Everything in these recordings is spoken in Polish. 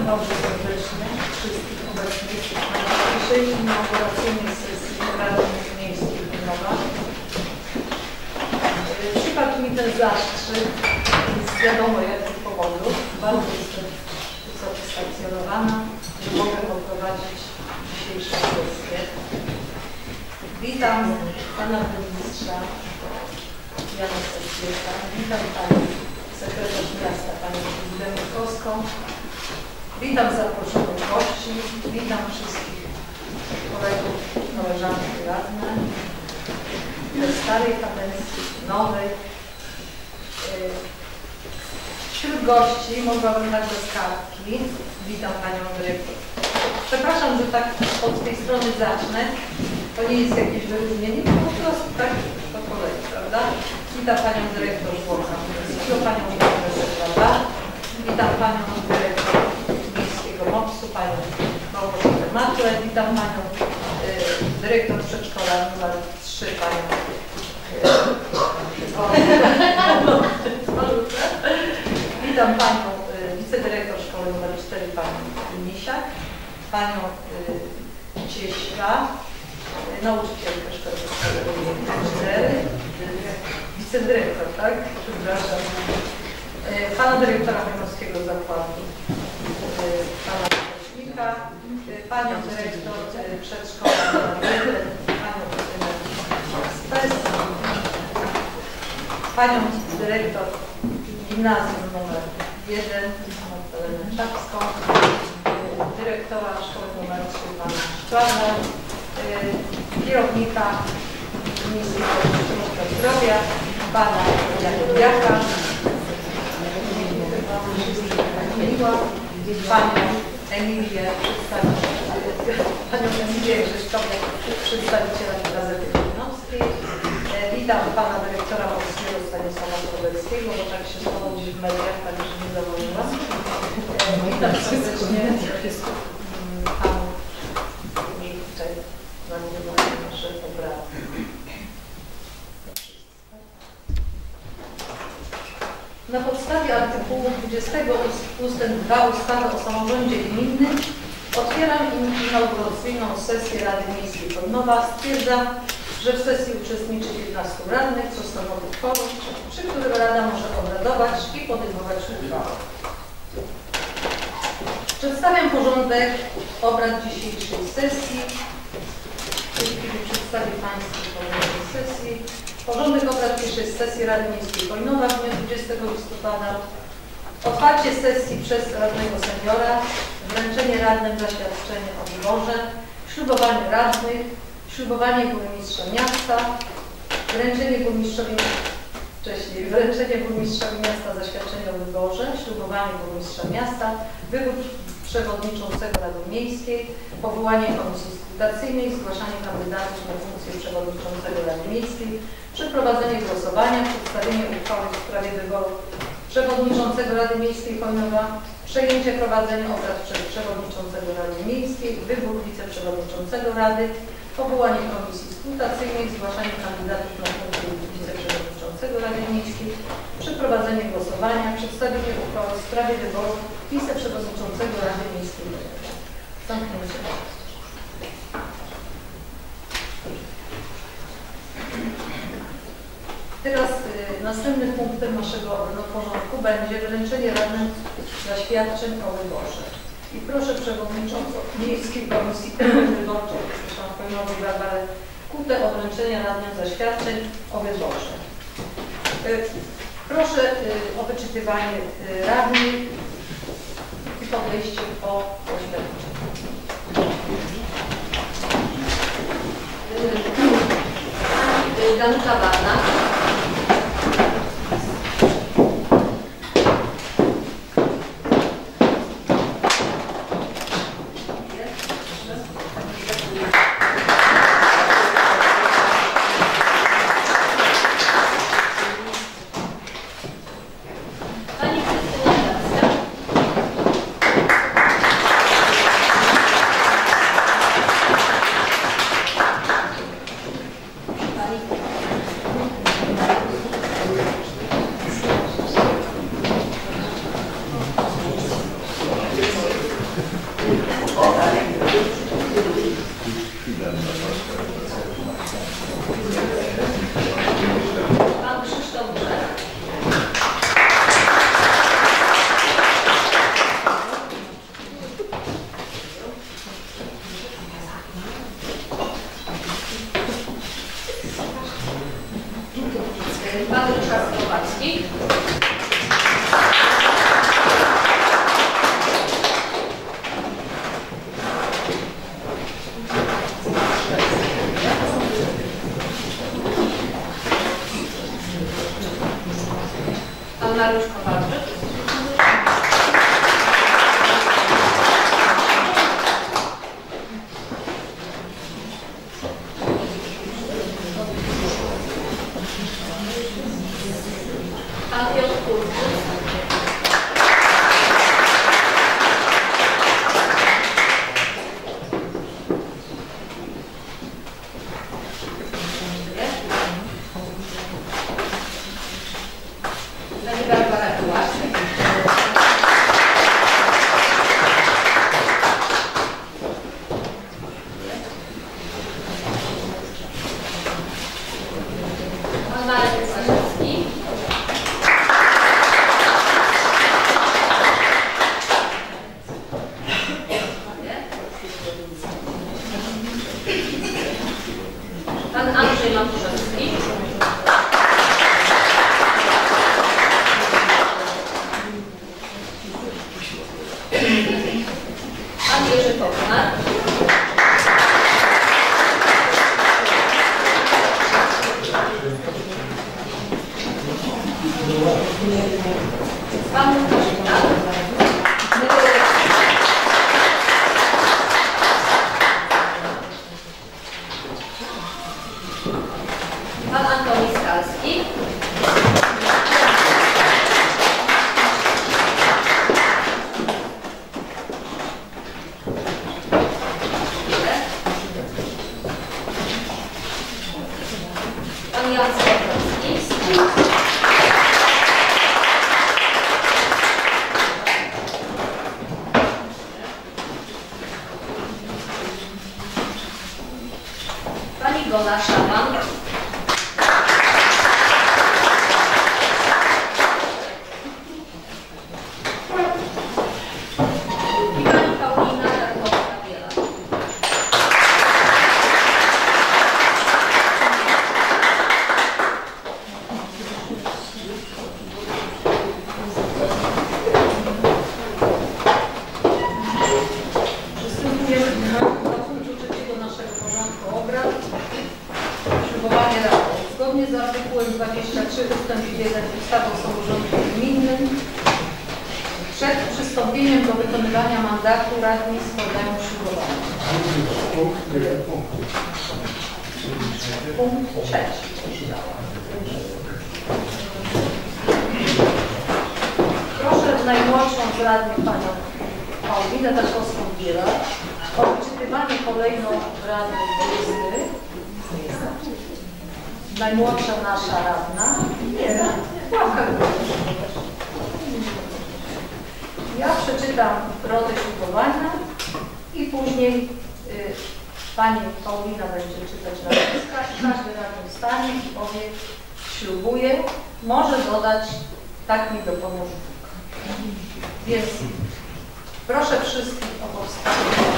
bardzo serdecznie wszystkich obecnych na dzisiejszej inauguracyjnej sesji Rady Miejskiej Wilnowa. Przypadł mi ten zaszczyt z wiadomo jakich powodów. Bardzo jestem usatysfakcjonowana, że mogę poprowadzić dzisiejszą sesję. Witam Pana Burmistrza Jana Sesjeta, witam Panią Sekretarz Miasta, Panią Izbę Murkowską, witam zaproszonych gości, witam wszystkich kolegów, koleżanki radne, ze starej kadencji, nowej. Wśród gości mogłabym dać bez kartki. Witam Panią Dyrektor. Przepraszam, że tak od tej strony zacznę. To nie jest jakieś wyróżnienie, po prostu tak po kolei, prawda? Witam Panią Dyrektor Żłobka Miejskiego, Panią Prezes, prawda? Witam Panią Dyrektor Miejskiego MOPS-u, Panią Małgorzatę Matle. Witam Panią Dyrektor Przedszkola numer 3, Panią Witam Panią Wicedyrektor Szkoły numer 4, Panią Misiak, Panią Cieśla, nauczycielkę szkoły numer 4, wicedyrektor, tak? Przepraszam. Pana dyrektora Chojnowskiego Zakładu, Pana Rzecznika, Panią dyrektor Przedszkola numer 1, Panią Panią dyrektor Gimnazjum numer 1, Magdalenę Czapską, dyrektora szkoły numer 3, Pana Szklarza, kierownika Miejskiego Ośrodka Zdrowia, Pana Jakubiaka, Panią Emilię Grześkowiak, przedstawiciela Gazety Wilnowskiej. Witam Pana Dyrektora Morskiego Stanisława Kowalskiego, bo tak się stało gdzieś w mediach, tak że nie zauważyłam. Witam serdecznie Panu tutaj nasze obrady. Na podstawie artykułu 20 ust. 2 ustawy o samorządzie gminnym otwieram inauguracyjną sesję Rady Miejskiej Chojnowa. Stwierdzam, że w sesji uczestniczy 15 radnych, co stanowi kworum, przy którym Rada może obradować i podejmować uchwały. Przedstawiam porządek obrad dzisiejszej sesji. Jeśli przedstawię Państwu porządek sesji. Porządek obrad pierwszej sesji Rady Miejskiej Chojnowa w dniu 20 listopada. Otwarcie sesji przez radnego seniora, wręczenie radnym zaświadczenia o wyborze, ślubowanie radnych, ślubowanie burmistrza miasta, wręczenie burmistrzowi miasta zaświadczenia o wyborze, ślubowanie burmistrza miasta, wybór przewodniczącego Rady Miejskiej, powołanie komisji skrutacyjnej, zgłaszanie kandydatów na funkcję przewodniczącego Rady Miejskiej, przeprowadzenie głosowania, przedstawienie uchwały w sprawie wyboru przewodniczącego Rady Miejskiej Chojnowa, przejęcie prowadzenia obrad przez przewodniczącego Rady Miejskiej, wybór wiceprzewodniczącego Rady, powołanie komisji skrutacyjnej, zgłaszanie kandydatów na funkcję wiceprzewodniczącego Rady Miejskiej, przeprowadzenie głosowania, przedstawienie uchwały w sprawie wyboru wiceprzewodniczącego Rady Miejskiej. Zamknięcie. Teraz następnym punktem naszego porządku będzie wręczenie radnym zaświadczeń o wyborze. I proszę przewodniczącą Miejskiej Komisji Wyborczej Chojnowej Barbarę Kutę o wręczenie radnym zaświadczeń o wyborze. Proszę o wyczytywanie radnych i podejście po oświadczeniu. Danuta Barna. Pan Ryszard Kowalski. Pan Mariusz Kowalczyk. Pan Piotr Kurczuk. Pani Barbara Kułaszczyk. Pan Marek Staszewski. Pan Andrzej Matuszewski. Pan Jerzy Poknar. Pan Łukasz Witak. Pan Antoni Skalski. Pan Jan Skowroński. Pani Gola Szaman. I pani Paulina Jarkowska-Biela. Przystępujemy do punktu trzeciego naszego porządku obrad. Ślubowanie radnych. Zgodnie z artykułem 23 ust. 1 ustawy o samorządzie gminnym przed przystąpieniem do wykonywania mandatu radni składają ślubowanie. Punkt trzeci. Proszę najmłodszą z radnych panią Paulinę Tarkowską-Bielę o odczytywanie kolejno radnych listy. Najmłodsza nasza radna. Nie, łapka. Ja przeczytam rodzy ślubowania i później pani Paulina będzie czytać nazwiska i każdy radny stanie i powie: ślubuję, może dodać: tak mi dopomóż Bóg. Więc proszę wszystkich o powstanie.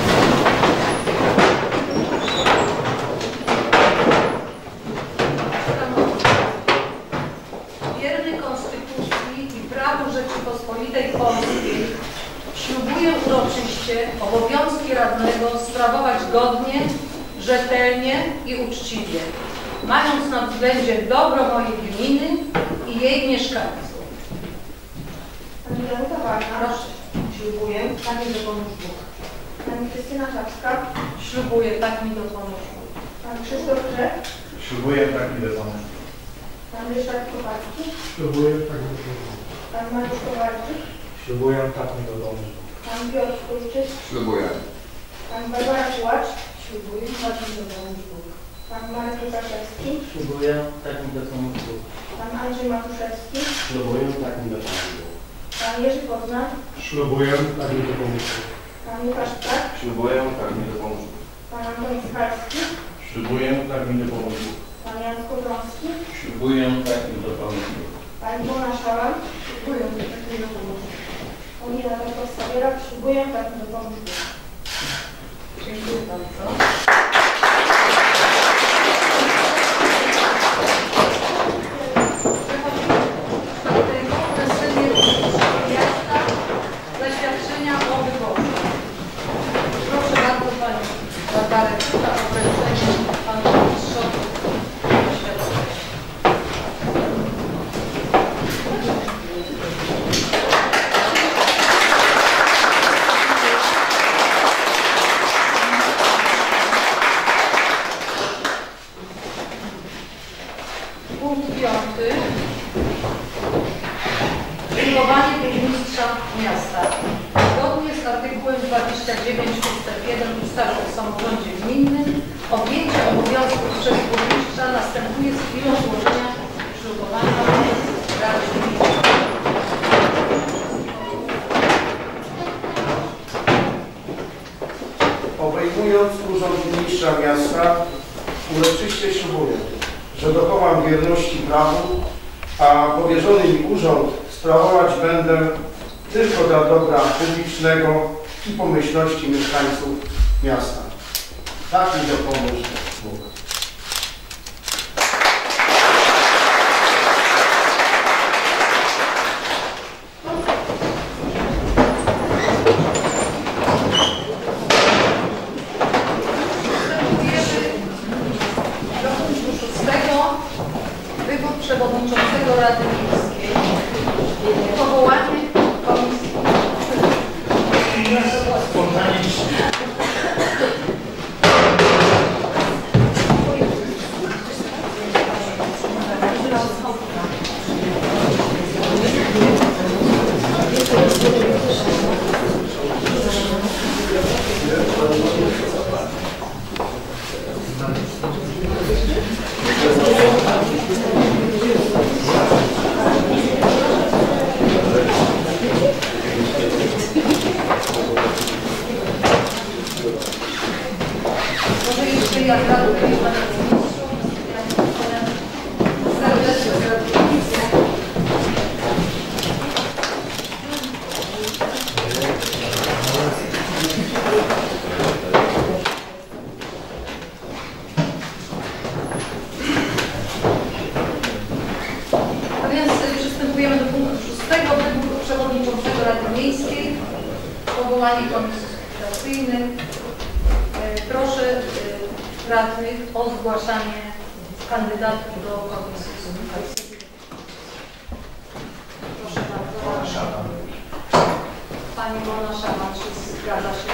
Wierny Konstytucji i prawu Rzeczypospolitej Polskiej ślubuję uroczyście obowiązki radnego sprawować godnie, rzetelnie i uczciwie, mając na względzie dobro mojej gminy i jej mieszkańców. Pani Danuta Warna. Proszę, ślubuję, tak mi dopomóż Bóg. Pani Krystyna Czapska. Ślubuję, tak mi dopomóż Bóg. Pan Krzysztof Grzech. Ślubuję, tak mi dopomóż Bóg. Pan Ryszard Kowalski. Ślubuję, tak mi dopomóż Bóg. Pan Mariusz Kowalczyk. Ślubuję, tak mi dopomóż Bóg. Pan Piotr Kurczyk. Ślubuję. Pan Barbara Kułacz. Ślubuję, tak mi dopomóż Bóg. Pan Marek Łukaszewski. Ślubuję, tak mi dopomóż Bóg. Pan Andrzej Matuszewski. Ślubuję, tak mi dopomóż Bóg. Pan Jerzy Poknar. Ślubuję, tak mi dopomóż Bóg. Pan Łukasz Witak. Ślubuję, tak mi dopomóż Bóg. Pan Antoni Skalski. Ślubuję, tak mi dopomóż Bóg. Pan Jan Skowroński. Ślubuję, tak mi dopomóż Bóg. Pani Bona Szaman. Ślubuję, tak mi dopomóż Bóg. Paulina Tarkowska-Biela. Ślubuję, tak mi dopomóż Bóg. Dziękuję bardzo. Punkt 5. Przyjmowanie burmistrza miasta. Zgodnie z artykułem 29 ust. 1 ustawy o samorządzie gminnym objęcie obowiązków przez burmistrza następuje z chwilą złożenia ślubowania przez Radę Gminy. Obejmując urząd burmistrza miasta, uroczyście ślubuję, że dochowam wierności prawu, a powierzony mi urząd sprawować będę tylko dla dobra publicznego i pomyślności mieszkańców miasta. Tak mi dopomóż Bóg. Wybór przewodniczącego Rady Miejskiej, powołanie komisji. Może jeszcze ja gratuluję panu ministrowi, serdecznie gratuluję. A więc przystępujemy do punktu 6. Wybór przewodniczącego Rady Miejskiej, powołanie komisji skrutacyjnych. Proszę radnych o zgłaszanie kandydatów do komisji skrutacyjnej. Proszę bardzo. Pani Mona Szaman, czy zgadza się?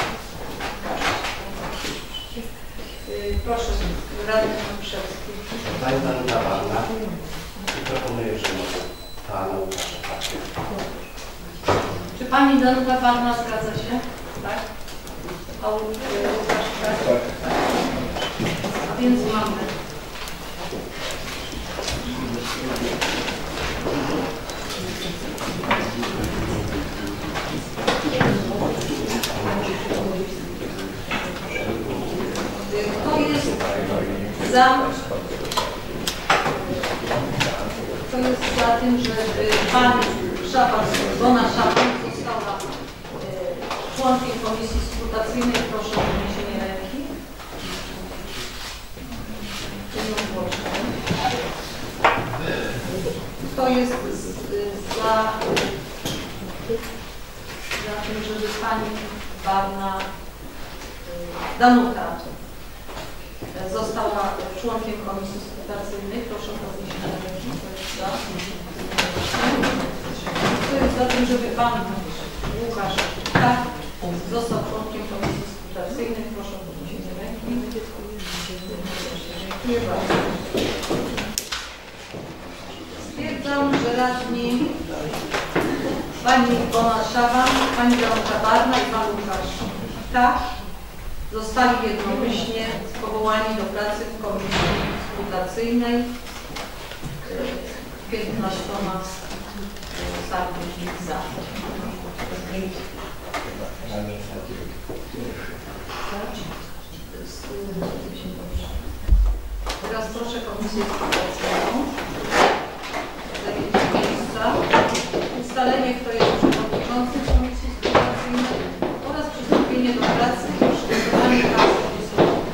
Proszę, radny Matuszewski. Pani Danuta Warna i proponuję, że może Pana Łukasza Papier. Czy pani Danuta Warna zgadza się? Tak? A Łukasz, tak? A więc mamy. Kto jest za tym, że pan Szaban, Bona Szaban została członkiem komisji skrutacyjnej? Proszę o podniesienie ręki. Kto jest za tym, żeby pani Warna Danuta została członkiem komisji skrutacyjnej? Proszę o podniesienie ręki. Kto jest za tym, żeby pan Łukasz tak został członkiem komisji skrutacyjnej? Proszę o podniesienie ręki. Dziękuję bardzo. Stwierdzam, że radni pani Bona Szawan, pani Danuta Warna i pan Łukasz tak zostali jednomyślnie powołani do pracy w komisji skrutacyjnej 15 za. Teraz proszę komisję skrutacyjną zajęcie miejsca, ustalenie, kto jest przewodniczącym komisji skrutacyjnej oraz przystąpienie do pracy i przygotowanie pracy komisji.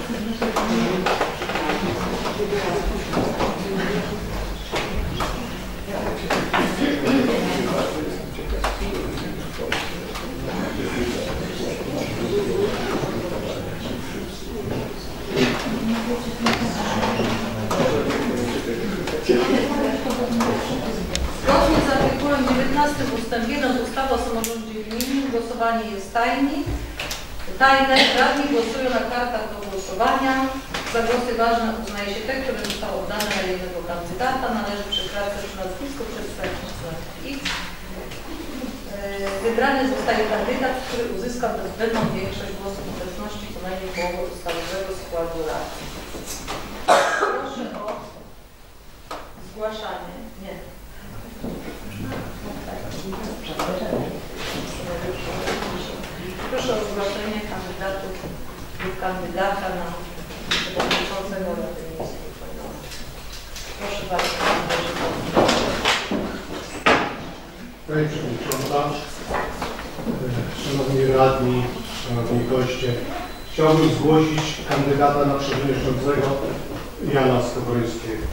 Zgodnie z artykułem 19 ust. 1 ustawy o samorządzie gminnym głosowanie jest tajne. Radni głosują na kartach do głosowania. Za głosy ważne uznaje się te, które zostały oddane na jednego kandydata. Należy przy kratce przy nazwisku przedstawić znak X. Wybrany zostaje kandydat, który uzyska bezwzględną większość głosów w obecności co najmniej połowy ustawowego składu rady. Proszę o zgłaszanie. Nie. Proszę o zgłoszenie kandydatów lub kandydata na przewodniczącego Rady Miejskiej. Proszę bardzo. Pani Przewodnicząca, Szanowni Radni, Szanowni Goście, chciałbym zgłosić kandydata na przewodniczącego Jana Skowrońskiego.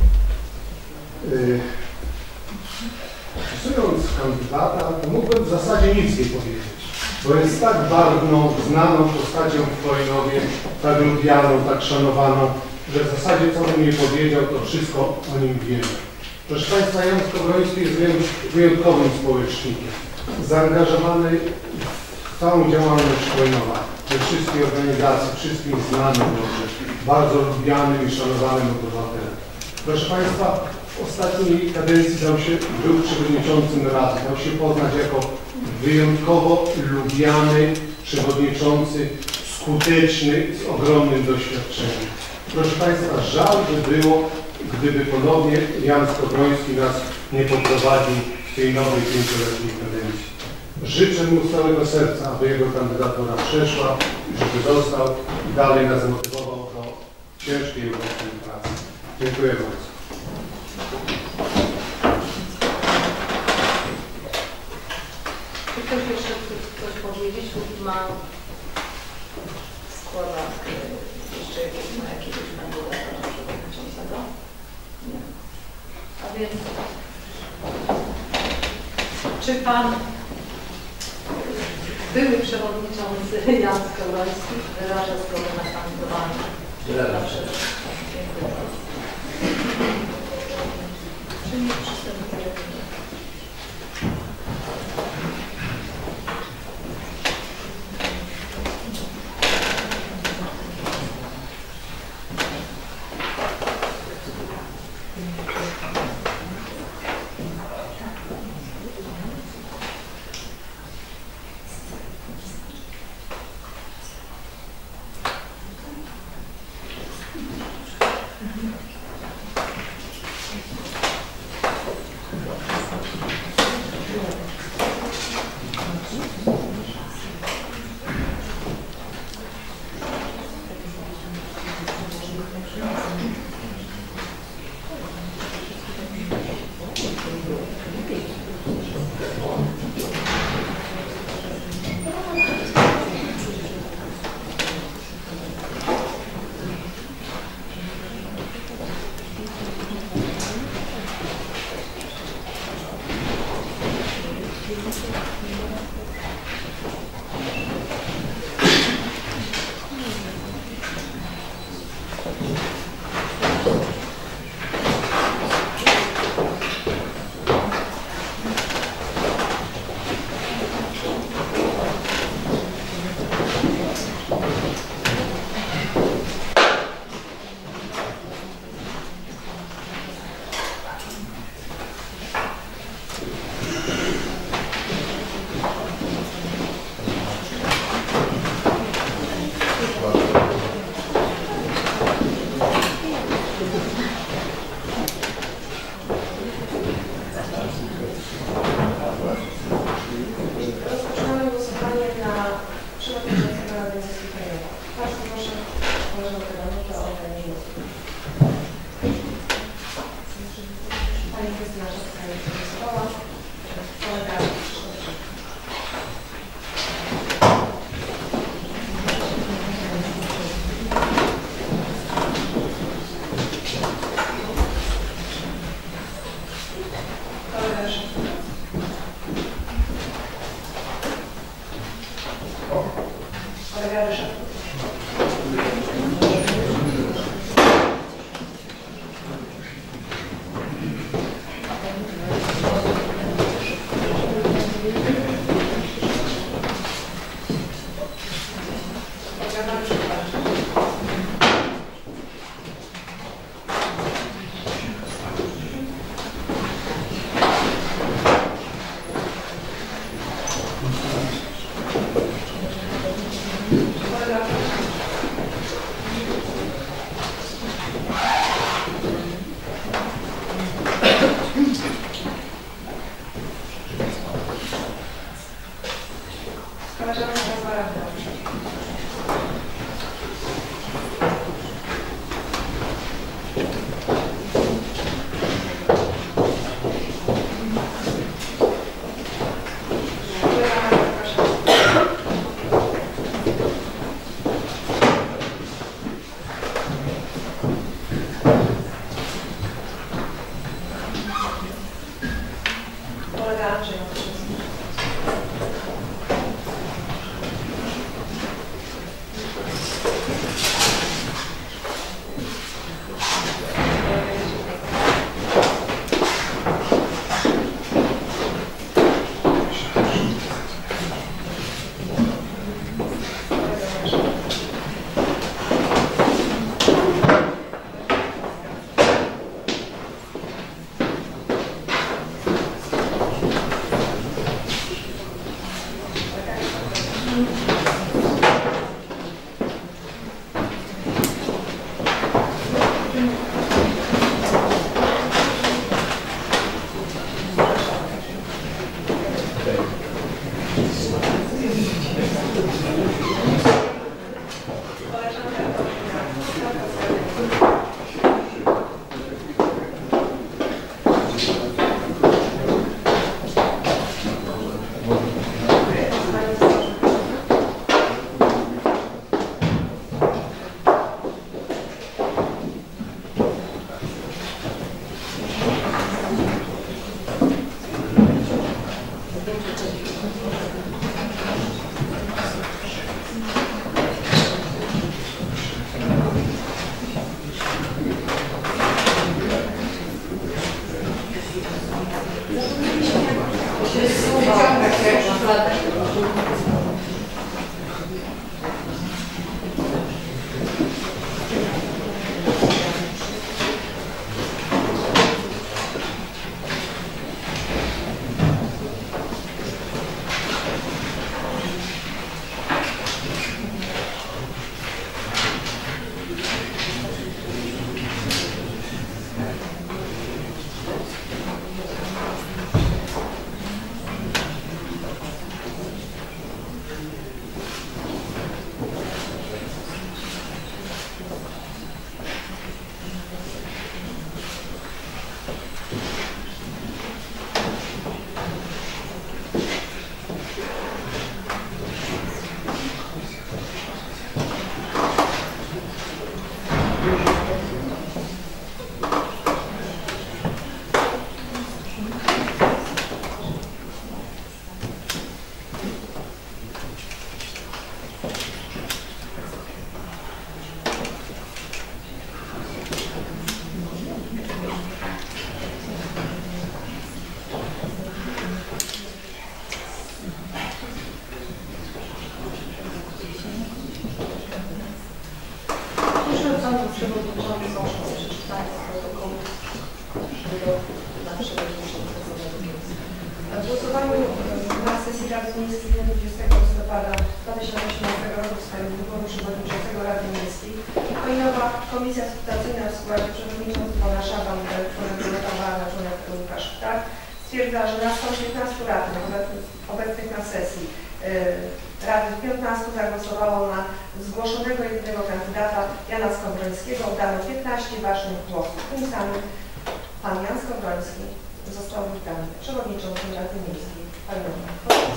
Opisując kandydata, to mógłbym w zasadzie nic nie powiedzieć, bo jest tak barwną, znaną postacią w Wojnowie, tak lubianą, tak szanowaną, że w zasadzie co bym nie powiedział, to wszystko o nim wiemy. Proszę Państwa, Jan Skowroński jest wyjątkowym społecznikiem, zaangażowany w całą działalność Wojnowa, we wszystkie organizacje, wszystkim znanym dobrze, bardzo lubianym i szanowanym obywatelem. Proszę Państwa, w ostatniej kadencji był przewodniczącym Rady, dał się poznać jako wyjątkowo lubiany przewodniczący, skuteczny, z ogromnym doświadczeniem. Proszę Państwa, żal by było, gdyby ponownie Jan Skowroński nas nie poprowadził w tej nowej 5-letniej kadencji. Życzę mu z całego serca, aby jego kandydatura przeszła i żeby został i dalej nas motywował do ciężkiej i owocnej pracy. Dziękuję bardzo. Czy ktoś jeszcze chce coś powiedzieć lub ma składak jeszcze jakiegoś kandydata na przewodniczącego? Nie. A więc czy pan były przewodniczący Jan Skowroński wyraża zgodę na kandydowanie na przewodniczącego? Dziękuję bardzo. Czy nie przystępujemy? Przewodniczącą przeczytanie protokołu W głosowaniu na sesji Rady Miejskiej 20 listopada 2018 roku w sprawie wyboru przewodniczącego Rady Miejskiej Chojnowa Komisja Skrutacyjna w składzie przewodniczącego Szaban, dyrektora na członek Łukasz Ptak stwierdza, że na 115 radnych obecnych na sesji Rady 15 zagłosowało na zgłoszonego jednego kandydata Jana Skowrońskiego. Oddano 15 ważnych głosów. Tym samym pan Jan Skowroński został wybrany przewodniczącym Rady Miejskiej Chojnowa.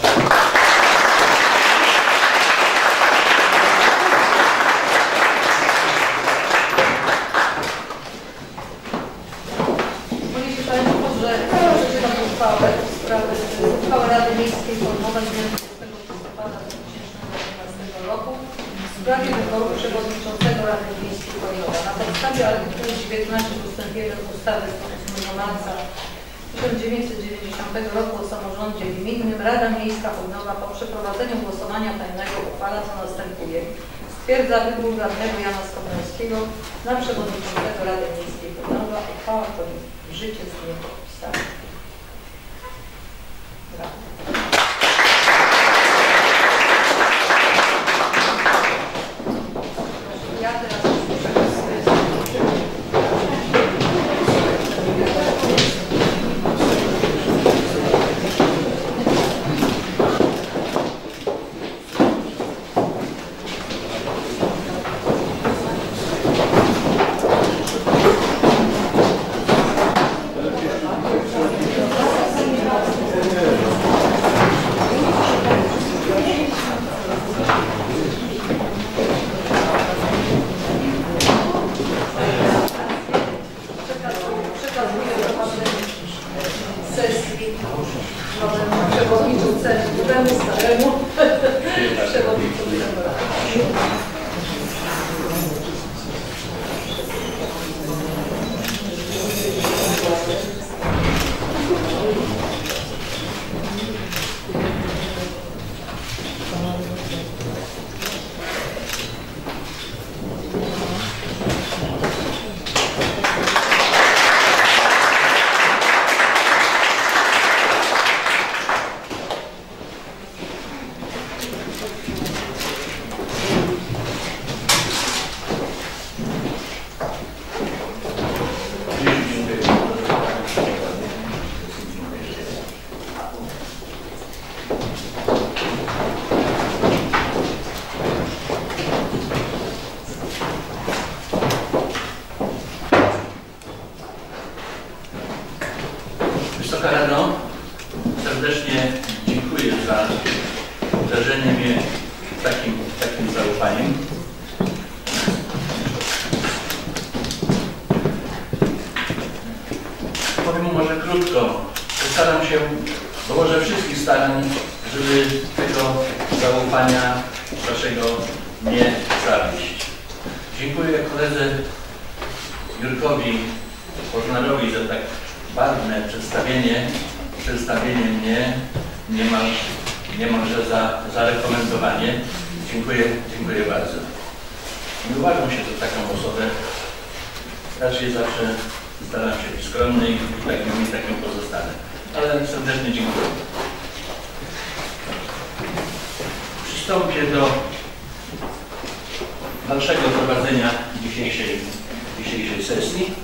Mówicie Państwo, że przeczytam uchwałę Rady Miejskiej Chojnowa z dnia 20 listopada 2018 roku w sprawie wyboru przewodniczącego Rady Miejskiej Chojnowa. Na podstawie artykułu 19 ust. 1 ustawy z 8 marca 1990 roku o samorządzie gminnym Rada Miejska Chojnowa po przeprowadzeniu głosowania tajnego uchwala, co następuje. Stwierdza wybór radnego Jana Skowrońskiego na przewodniczącego Rady Miejskiej Chojnowa. Uchwała wchodzi w życie z dniem podpisania. Ja teraz Powiem może krótko. Postaram się, dołożę wszystkich starań, żeby tego zaufania Waszego nie zawieść. Dziękuję koledze Jurkowi Poznarowi za tak barwne przedstawienie mnie niemalże za rekomendowanie. Dziękuję bardzo. Nie uważam się za taką osobę. Raczej zawsze staram się być skromny i takim pozostanę. Ale serdecznie dziękuję. Przystąpię do dalszego prowadzenia dzisiejszej sesji.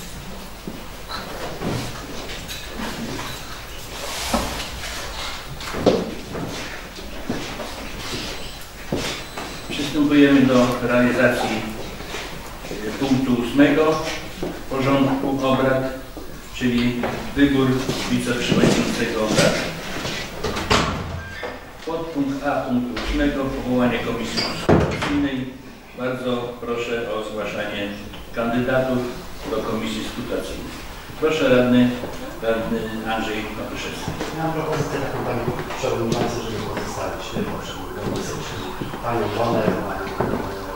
Przystępujemy do realizacji punktu 8 porządku obrad, czyli wybór wiceprzewodniczącego obrad. Podpunkt A punktu 8 powołanie komisji skrutacyjnej. Bardzo proszę o zgłaszanie kandydatów do komisji skrutacyjnej. Proszę radny Andrzej Matuszewski. Mam propozycję taką panią przewodniczącą, żeby pozostawić poprzednią komisję, czyli panią Bonę, panią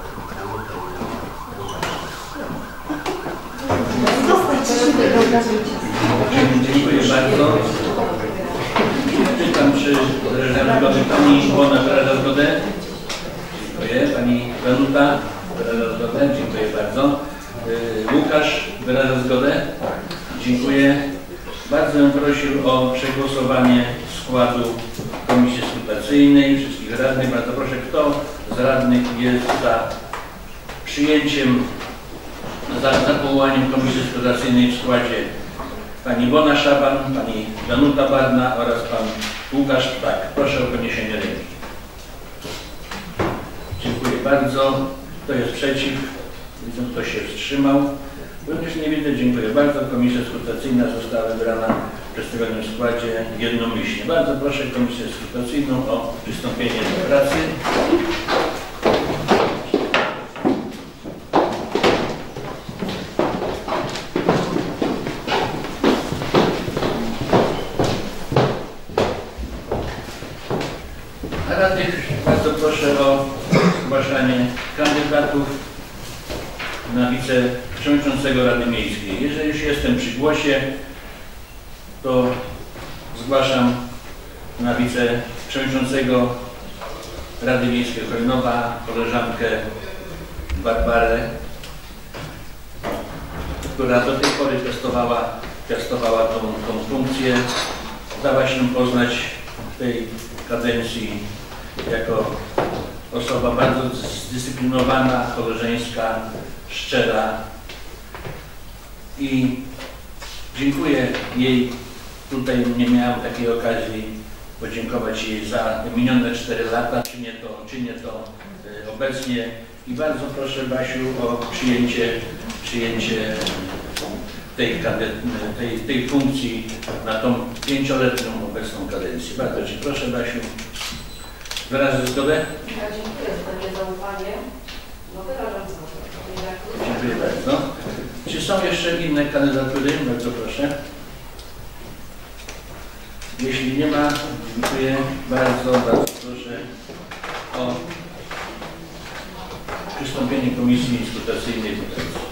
Dziękuję bardzo. Pytam, czy wyraża zgodę pani Bona wyraża zgodę? Dziękuję. Pani Danuta wyraża zgodę? Dziękuję bardzo. Łukasz wyraża zgodę? Dziękuję. Bardzo bym prosił o przegłosowanie składu komisji skrutacyjnej, wszystkich radnych. Bardzo proszę, kto z radnych jest za przyjęciem, za powołaniem komisji skrutacyjnej w składzie pani Bona Szaban, pani Danuta Barna oraz pan Łukasz Ptak. Proszę o podniesienie ręki. Dziękuję bardzo. Kto jest przeciw? Widzę, kto się wstrzymał. Również nie widzę. Dziękuję bardzo. Komisja skrutacyjna została wybrana w przedstawionym składzie jednomyślnie. Bardzo proszę komisję skrutacyjną o przystąpienie do pracy. Bardzo proszę o zgłaszanie kandydatów na wiceprzewodniczącego Rady Miejskiej. Jeżeli już jestem przy głosie, to zgłaszam na wiceprzewodniczącego Rady Miejskiej Chojnowa koleżankę Barbarę, która do tej pory piastowała tą funkcję. Dała się poznać w tej kadencji jako osoba bardzo zdyscyplinowana, koleżeńska, szczera i dziękuję jej. Tutaj nie miałem takiej okazji podziękować jej za minione 4 lata, czynię to obecnie i bardzo proszę Basiu o przyjęcie tej funkcji na tą 5-letnią obecną kadencję. Bardzo Ci proszę, Basiu. Wyrażę zgodę? Ja dziękuję za takie zaufanie. No wyrażam zgodę. Dziękuję bardzo. Czy są jeszcze inne kandydatury? Bardzo proszę. Jeśli nie ma, dziękuję bardzo proszę o przystąpienie komisji skrutacyjnej do pracy.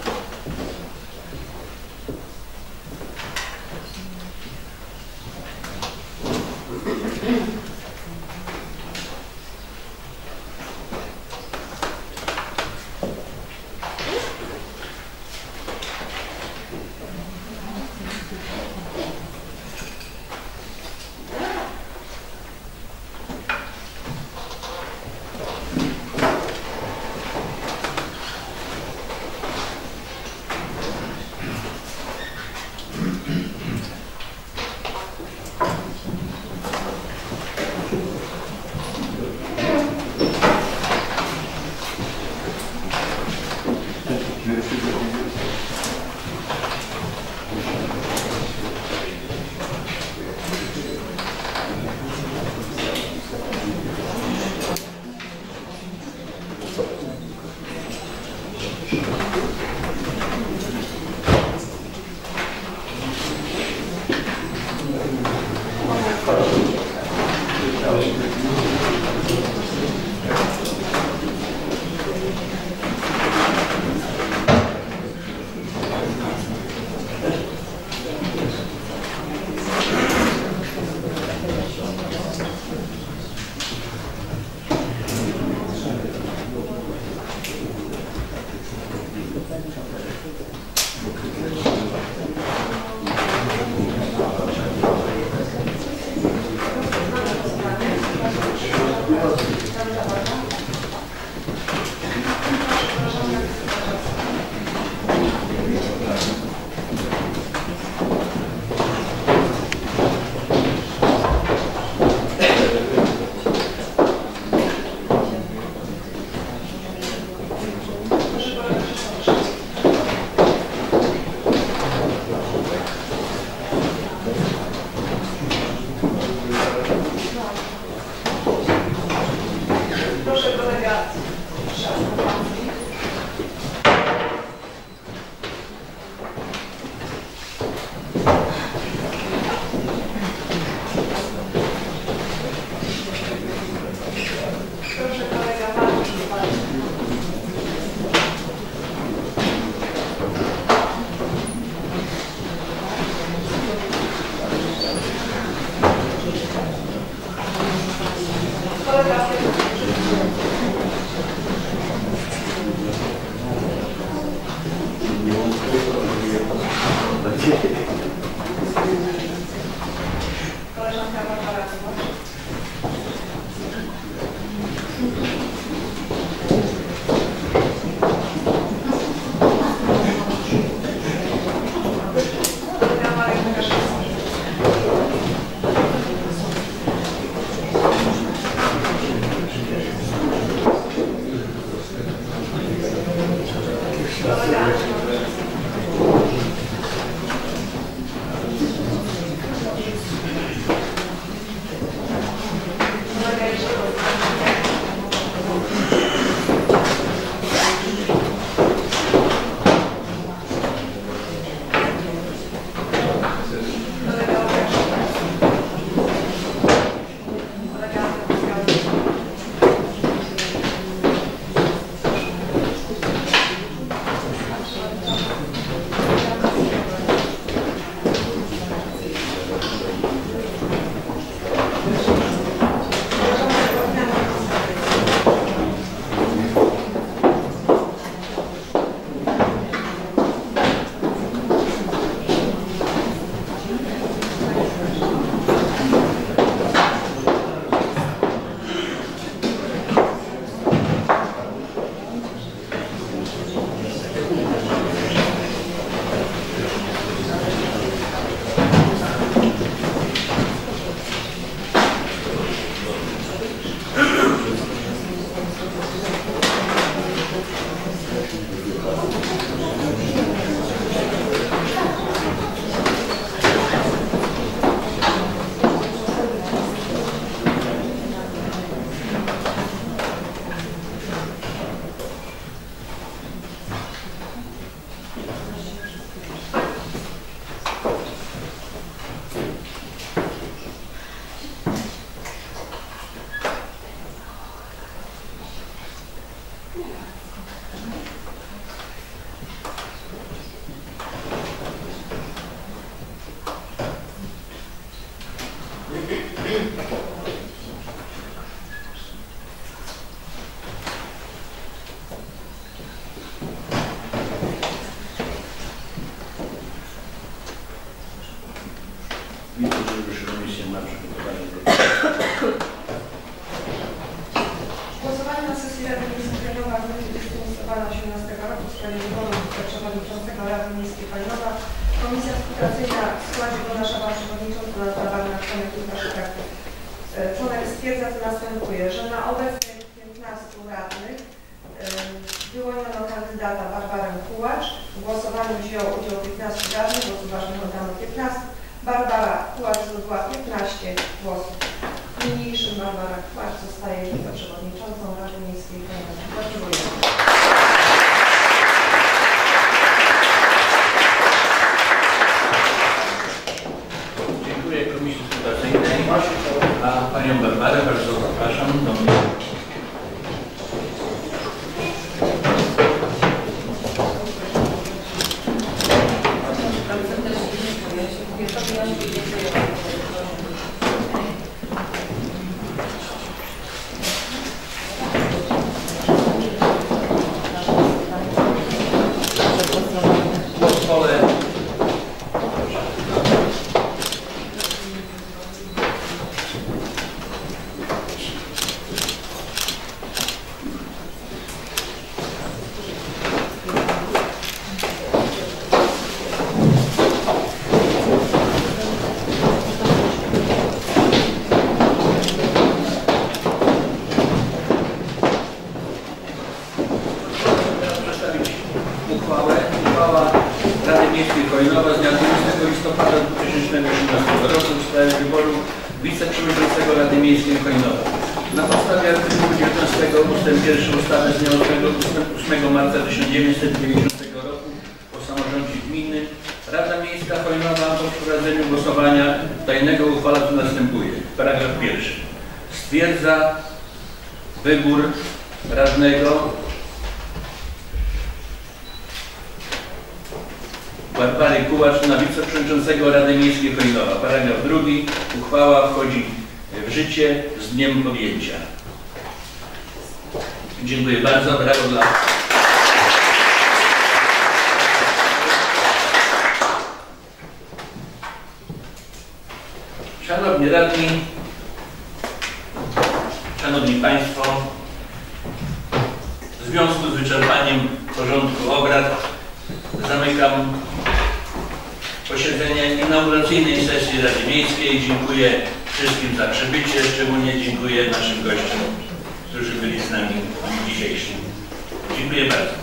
Widzę, że już komisja ma przygotowanie do Głosowanie na sesji Rady Miejskiej Chojnowa w dniu 20 listopada 2018 roku w sprawie wyboru przewodniczącego Rady Miejskiej Chojnowa. Komisja skrutacyjna w składzie Bonaszowa przewodnicząca Natalia Członek Łukaszek. Członek stwierdza, co następuje, że na obecnych 15 radnych wyłoniono kandydata Barbarę Kułacz. W głosowaniu wzięło udział 15 radnych, głosów ważnych oddano 15. Barbara Kułacz zdobyła 15 głosów. Niniejszym Barbara Kułacz zostaje wiceprzewodniczącą Rady Miejskiej Chojnowa. Gratuluję. Dziękuję Komisji Skrutacyjnej. A Panią Barbarę bardzo zapraszam do mnie. Pozwolę. Przedstawić uchwałę. Uchwała Rady Miejskiej Chojnowa z dnia 20 listopada 2018 roku w sprawie wyboru wiceprzewodniczącego Rady Miejskiej Chojnowa. Na podstawie artykułu 19 ust. 1 ustawy z dnia 8 marca 1990 roku o samorządzie gminy Rada Miejska Chojnowa po przeprowadzeniu głosowania tajnego uchwala, co następuje. Paragraf 1. Stwierdza wybór radnego Barbary Kułacz na wiceprzewodniczącego Rady Miejskiej Chojnowa. Paragraf 2. Uchwała wchodzi w życie z dniem podjęcia. Dziękuję bardzo. Brawo dla... Szanowni radni, Szanowni Państwo, w związku z wyczerpaniem porządku obrad zamykam posiedzenie inauguracyjnej sesji Rady Miejskiej. Dziękuję wszystkim za przybycie, szczególnie dziękuję naszym gościom, którzy byli z nami dzisiejszym. Dziękuję bardzo.